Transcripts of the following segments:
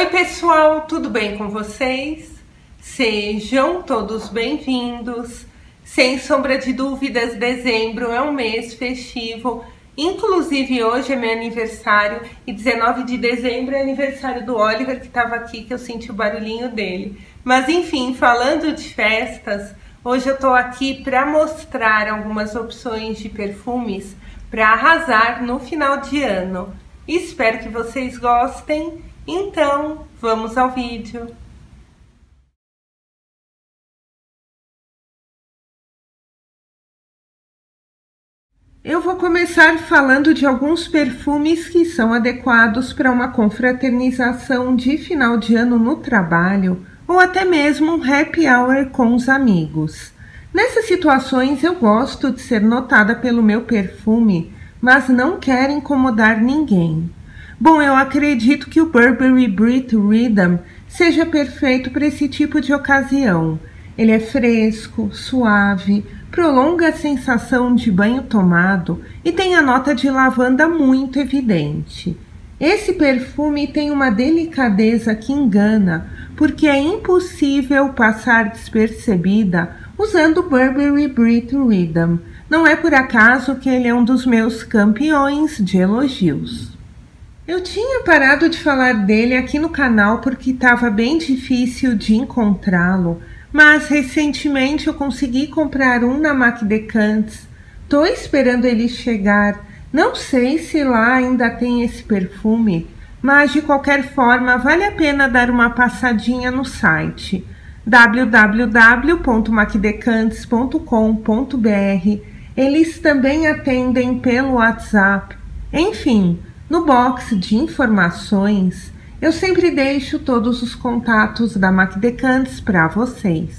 Oi pessoal, tudo bem com vocês? Sejam todos bem-vindos. Sem sombra de dúvidas, dezembro é um mês festivo. Inclusive hoje é meu aniversário e 19 de dezembro é aniversário do Oliver, que estava aqui, que eu senti o barulhinho dele. Mas enfim, falando de festas, hoje eu estou aqui para mostrar algumas opções de perfumes para arrasar no final de ano. Espero que vocês gostem. Então, vamos ao vídeo. Eu vou começar falando de alguns perfumes que são adequados para uma confraternização de final de ano no trabalho ou até mesmo um happy hour com os amigos. Nessas situações eu gosto de ser notada pelo meu perfume, mas não quero incomodar ninguém. Bom, eu acredito que o Burberry Brit Rhythm seja perfeito para esse tipo de ocasião. Ele é fresco, suave, prolonga a sensação de banho tomado e tem a nota de lavanda muito evidente. Esse perfume tem uma delicadeza que engana, porque é impossível passar despercebida usando o Burberry Brit Rhythm. Não é por acaso que ele é um dos meus campeões de elogios. Eu tinha parado de falar dele aqui no canal porque estava bem difícil de encontrá-lo, mas recentemente eu consegui comprar um na Mac Decants. Tô esperando ele chegar. Não sei se lá ainda tem esse perfume, mas de qualquer forma vale a pena dar uma passadinha no site www.macdecants.com.br. Eles também atendem pelo WhatsApp. Enfim, no box de informações, eu sempre deixo todos os contatos da Mac Decants para vocês.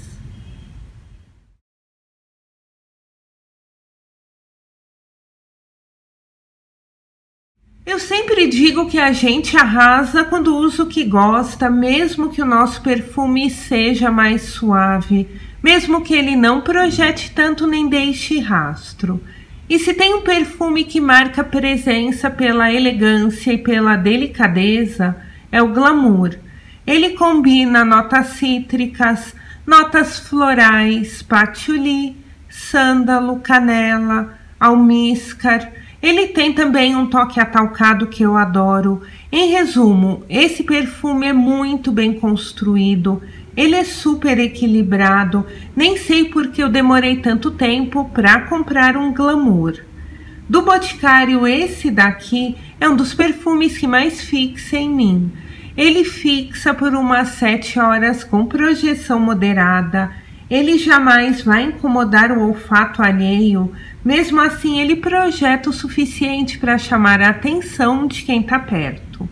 Eu sempre digo que a gente arrasa quando usa o que gosta, mesmo que o nosso perfume seja mais suave, mesmo que ele não projete tanto nem deixe rastro. E se tem um perfume que marca presença pela elegância e pela delicadeza, é o Glamour. Ele combina notas cítricas, notas florais, patchouli, sândalo, canela, almíscar. Ele tem também um toque atalcado que eu adoro. Em resumo, esse perfume é muito bem construído. Ele é super equilibrado, nem sei por que eu demorei tanto tempo para comprar um Glamour. Do Boticário, esse daqui é um dos perfumes que mais fixa em mim. Ele fixa por umas 7 horas com projeção moderada. Ele jamais vai incomodar o olfato alheio, mesmo assim ele projeta o suficiente para chamar a atenção de quem está perto.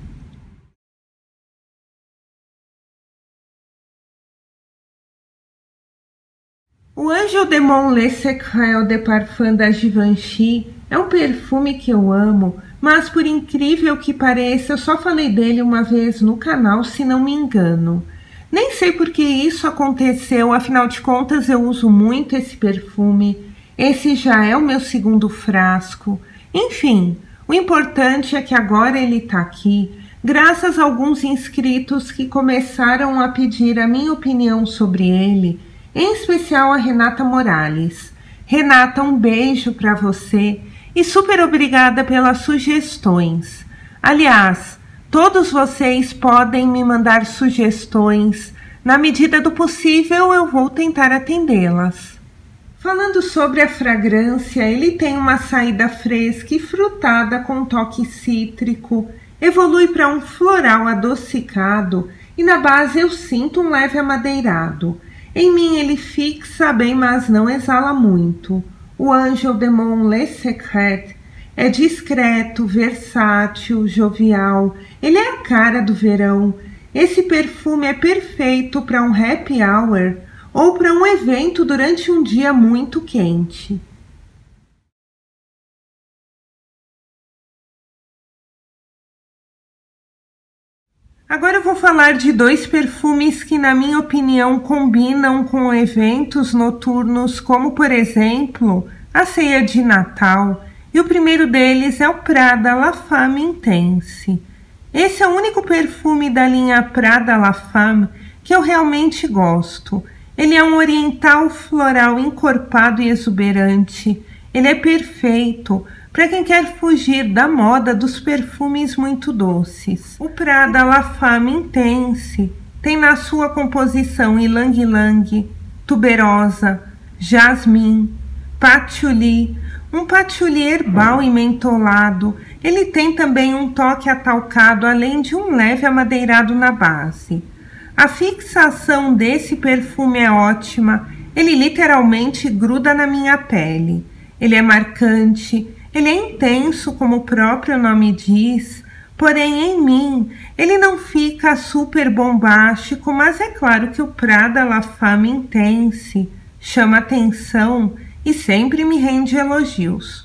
O Angel de Mon Le Secret de Parfum da Givenchy é um perfume que eu amo, mas por incrível que pareça, eu só falei dele uma vez no canal, se não me engano. Nem sei por que isso aconteceu, afinal de contas eu uso muito esse perfume. Esse já é o meu segundo frasco. Enfim, o importante é que agora ele está aqui, graças a alguns inscritos que começaram a pedir a minha opinião sobre ele, em especial a Renata Morales. Renata, um beijo para você e super obrigada pelas sugestões. Aliás, todos vocês podem me mandar sugestões. Na medida do possível, eu vou tentar atendê-las. Falando sobre a fragrância, ele tem uma saída fresca e frutada com toque cítrico, evolui para um floral adocicado e na base eu sinto um leve amadeirado. Em mim ele fixa bem, mas não exala muito. O Angel de Mon Le Secret é discreto, versátil, jovial. Ele é a cara do verão. Esse perfume é perfeito para um happy hour ou para um evento durante um dia muito quente. Agora eu vou falar de dois perfumes que, na minha opinião, combinam com eventos noturnos, como, por exemplo, a ceia de Natal. E o primeiro deles é o Prada La Femme Intense. Esse é o único perfume da linha Prada La Femme que eu realmente gosto. Ele é um oriental floral encorpado e exuberante. Ele é perfeito para quem quer fugir da moda dos perfumes muito doces. O Prada La Femme Intense tem na sua composição ylang ylang, tuberosa, jasmim, patchouli, um patchouli herbal e mentolado. Ele tem também um toque atalcado, além de um leve amadeirado na base. A fixação desse perfume é ótima, ele literalmente gruda na minha pele. Ele é marcante, ele é intenso, como o próprio nome diz, porém em mim ele não fica super bombástico, mas é claro que o Prada La Femme Intense chama atenção e sempre me rende elogios.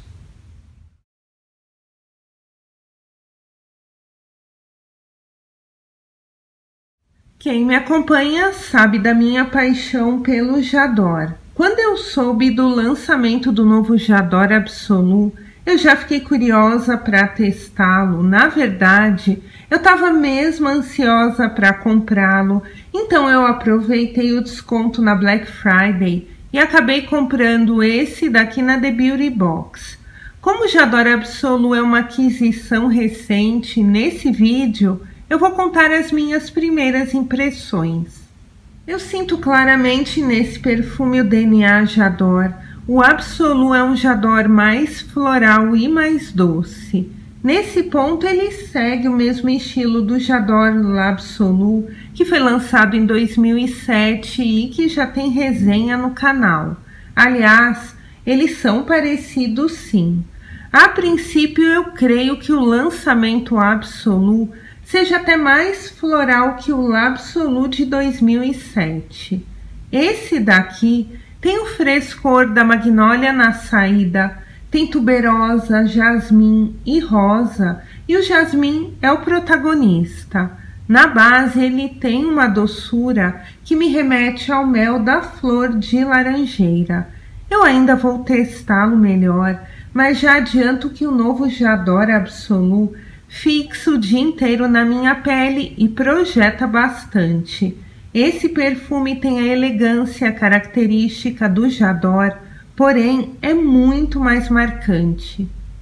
Quem me acompanha sabe da minha paixão pelo J'adore. Quando eu soube do lançamento do novo J'adore Absolu, eu já fiquei curiosa para testá-lo. Na verdade, eu estava mesmo ansiosa para comprá-lo, então eu aproveitei o desconto na Black Friday e acabei comprando esse daqui na The Beauty Box. Como o J'adore Absolu é uma aquisição recente, nesse vídeo eu vou contar as minhas primeiras impressões. Eu sinto claramente nesse perfume o DNA J'adore. O Absolu é um J'adore mais floral e mais doce. Nesse ponto ele segue o mesmo estilo do J'adore L'Absolu, que foi lançado em 2007 e que já tem resenha no canal. Aliás, eles são parecidos sim. A princípio eu creio que o lançamento Absolu seja até mais floral que o L'Absolu de 2007. Esse daqui tem o frescor da magnólia na saída, tem tuberosa, jasmim e rosa, e o jasmim é o protagonista. Na base ele tem uma doçura que me remete ao mel da flor de laranjeira. Eu ainda vou testá-lo melhor, mas já adianto que o novo J'adore Absolu fixa o dia inteiro na minha pele e projeta bastante. Esse perfume tem a elegância característica do J'adore, porém é muito mais marcante.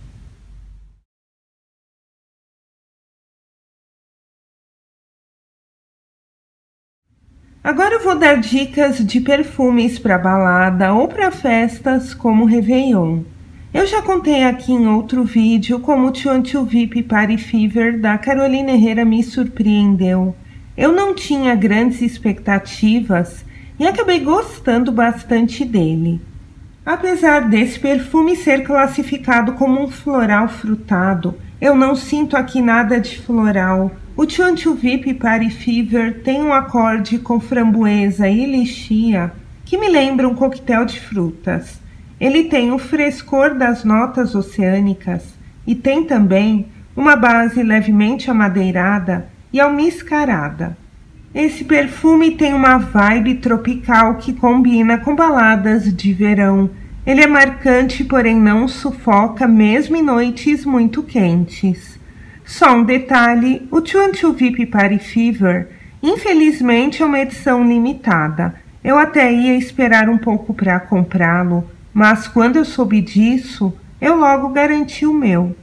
Agora eu vou dar dicas de perfumes para balada ou para festas como Réveillon. Eu já contei aqui em outro vídeo como o Tuan VIP Party Fever da Carolina Herrera me surpreendeu. Eu não tinha grandes expectativas e acabei gostando bastante dele. Apesar desse perfume ser classificado como um floral frutado, eu não sinto aqui nada de floral. O Tuan VIP Party Fever tem um acorde com framboesa e lichia que me lembra um coquetel de frutas. Ele tem o frescor das notas oceânicas e tem também uma base levemente amadeirada e almiscarada. Esse perfume tem uma vibe tropical que combina com baladas de verão. Ele é marcante, porém não sufoca mesmo em noites muito quentes. Só um detalhe, o Tuan VIP Party Fever infelizmente é uma edição limitada. Eu até ia esperar um pouco para comprá-lo, mas quando eu soube disso, eu logo garanti o meu.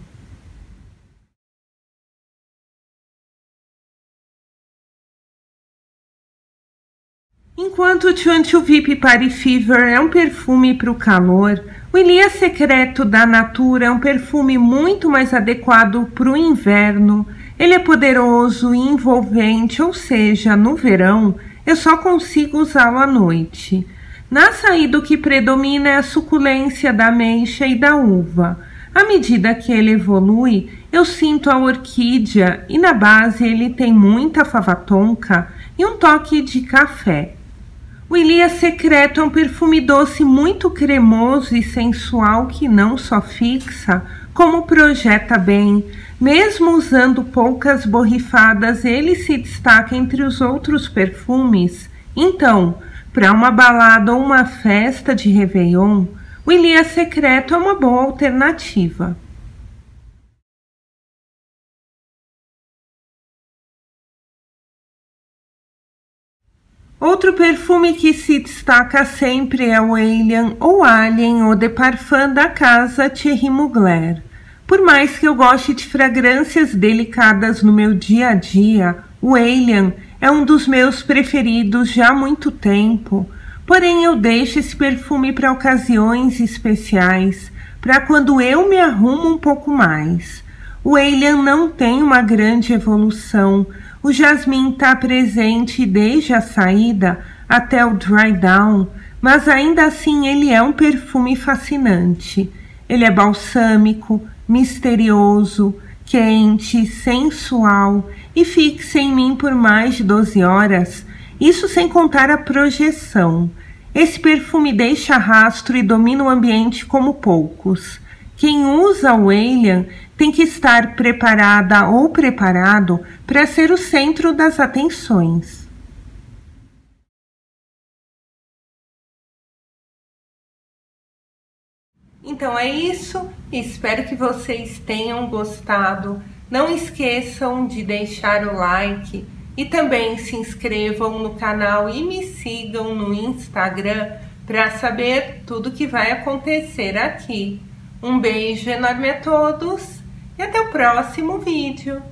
Enquanto o Tuan VIP Party Fever é um perfume para o calor, o Ilia Secreto da Natura é um perfume muito mais adequado para o inverno. Ele é poderoso e envolvente, ou seja, no verão eu só consigo usá-lo à noite. Na saída o que predomina é a suculência da ameixa e da uva. À medida que ele evolui, eu sinto a orquídea e na base ele tem muita fava tonka e um toque de café. O Ilia Secreto é um perfume doce muito cremoso e sensual que não só fixa, como projeta bem. Mesmo usando poucas borrifadas, ele se destaca entre os outros perfumes. Então, para uma balada ou uma festa de Réveillon, o Ilia Secreto é uma boa alternativa. Outro perfume que se destaca sempre é o Alien ou Alien Eau de Parfum da casa Thierry Mugler. Por mais que eu goste de fragrâncias delicadas no meu dia a dia, o Alien é um dos meus preferidos já há muito tempo. Porém, eu deixo esse perfume para ocasiões especiais, para quando eu me arrumo um pouco mais. O Alien não tem uma grande evolução. O jasmim está presente desde a saída até o dry down, mas ainda assim ele é um perfume fascinante. Ele é balsâmico, misterioso, quente, sensual e fixa em mim por mais de 12 horas, isso sem contar a projeção. Esse perfume deixa rastro e domina o ambiente como poucos. Quem usa o Alien tem que estar preparada ou preparado para ser o centro das atenções. Então é isso, espero que vocês tenham gostado. Não esqueçam de deixar o like e também se inscrevam no canal e me sigam no Instagram para saber tudo que vai acontecer aqui. Um beijo enorme a todos e até o próximo vídeo.